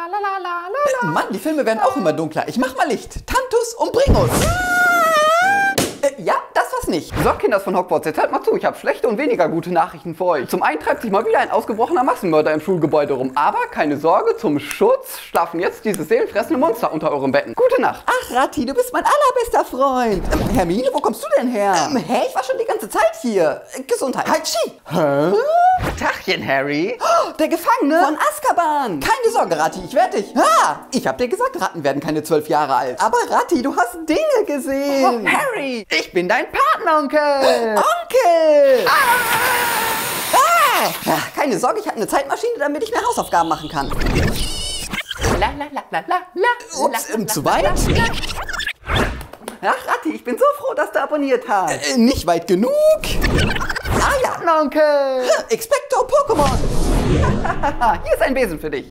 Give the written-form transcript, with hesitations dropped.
Mann, die Filme werden auch immer dunkler. Ich mach mal Licht. Tantus und Bringus. Ja, das war's nicht. So, Kinders von Hogwarts, jetzt hört mal zu. Ich habe schlechte und weniger gute Nachrichten für euch. Zum einen treibt sich mal wieder ein ausgebrochener Massenmörder im Schulgebäude rum. Aber keine Sorge, zum Schutz schlafen jetzt diese seelenfressende Monster unter euren Betten. Gute Nacht. Ach, Ratti, du bist mein allerbester Freund. Hermine, wo kommst du denn her? Hä? Ich war schon die ganze Zeit hier. Gesundheit. Halt, Schi. Hä? Tachchen, Harry. Oh, der Gefangene von Azkaban. Keine Sorge, Ratti, ich werde dich. Ich hab dir gesagt, Ratten werden keine 12 Jahre alt. Aber Ratti, du hast Dinge gesehen. Oh, Harry, ich bin dein Patenonkel. Onkel. Keine Sorge, ich habe eine Zeitmaschine, damit ich mehr Hausaufgaben machen kann. Ups, zu weit? Ach, Ratti, ich bin so froh, dass du abonniert hast. Nicht weit genug? Ah ja, Onkel. Expecto Pokémon. Hier ist ein Besen für dich.